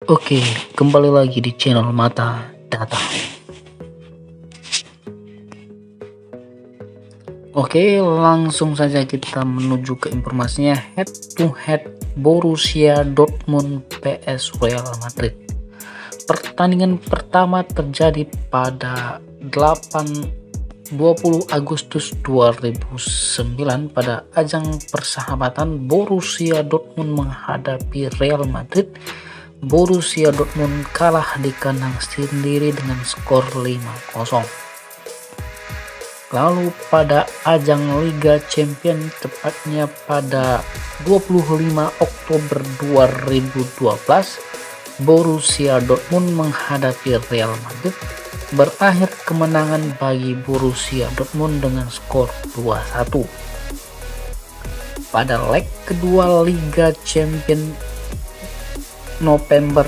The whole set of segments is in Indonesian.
Oke, kembali lagi di channel Mata Data. Oke, langsung saja kita menuju ke informasinya. Head to head Borussia Dortmund vs Real Madrid. Pertandingan pertama terjadi pada 20 Agustus 2009 pada ajang persahabatan Borussia Dortmund menghadapi Real Madrid. Borussia Dortmund kalah di kandang sendiri dengan skor 5-0. Lalu pada ajang Liga Champions, tepatnya pada 25 Oktober 2012, Borussia Dortmund menghadapi Real Madrid. Berakhir kemenangan bagi Borussia Dortmund dengan skor 2-1. Pada leg kedua Liga Champions November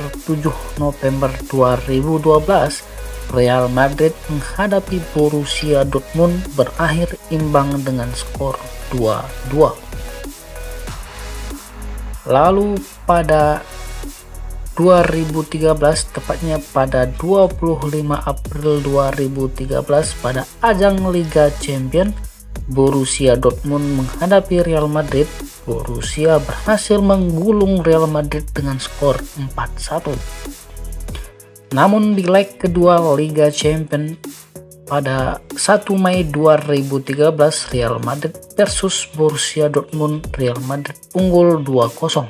2012, Real Madrid menghadapi Borussia Dortmund berakhir imbang dengan skor 2-2. Lalu pada 2013, tepatnya pada 25 April 2013 pada ajang Liga Champions, Borussia Dortmund menghadapi Real Madrid. Borussia berhasil menggulung Real Madrid dengan skor 4-1. Namun di leg kedua Liga Champions pada 1 Mei 2013, Real Madrid versus Borussia Dortmund, Real Madrid unggul 2-0.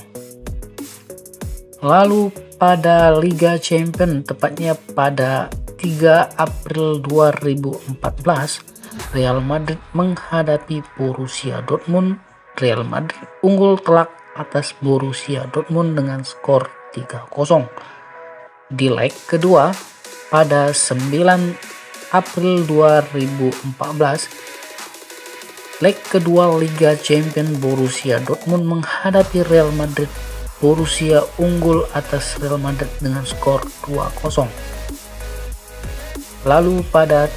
Lalu pada Liga Champions, tepatnya pada 3 April 2014, Real Madrid menghadapi Borussia Dortmund. Real Madrid unggul telak atas Borussia Dortmund dengan skor 3-0. Di leg kedua pada 9 April 2014, leg kedua Liga Champions, Borussia Dortmund menghadapi Real Madrid. Borussia unggul atas Real Madrid dengan skor 2-0. Lalu pada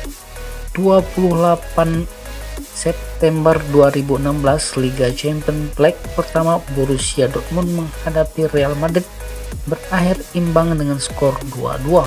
28 September 2016, Liga Champions leg pertama, Borussia Dortmund menghadapi Real Madrid berakhir imbang dengan skor 2-2.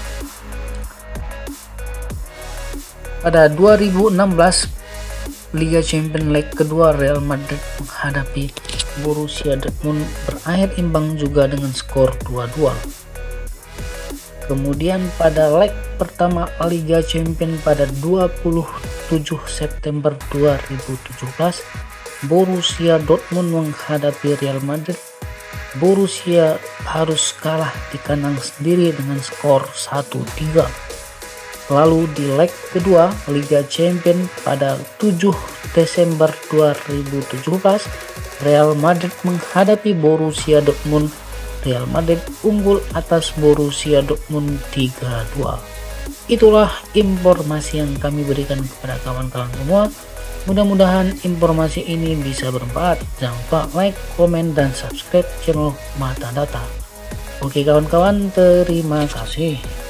Pada 2016 Liga Champions leg kedua, Real Madrid menghadapi Borussia Dortmund berakhir imbang juga dengan skor 2-2. Kemudian pada leg pertama Liga Champions pada 27 September 2017, Borussia Dortmund menghadapi Real Madrid. Borussia harus kalah di kandang sendiri dengan skor 1-3. Lalu di leg kedua Liga Champions pada 7 Desember 2017, Real Madrid menghadapi Borussia Dortmund. Real Madrid unggul atas Borussia Dortmund 3-2. Itulah informasi yang kami berikan kepada kawan-kawan semua. Mudah-mudahan informasi ini bisa bermanfaat. Jangan lupa like, komen, dan subscribe channel Mata Data. Oke kawan-kawan, terima kasih.